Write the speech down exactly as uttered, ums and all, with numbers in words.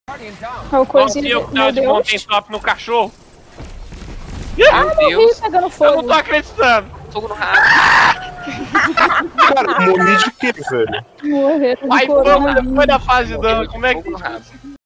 É o Nossa, coisinho. eu que Meu tava de Deus. mountain top no cachorro. Ah, morri Deus. pegando Eu fogo. não tô acreditando. Fogo no rabo. Cara, morri de quê, velho? Morreram de Aí foi, coronavírus. foi da fase de Morreu dano, de como é que fogo no rabo.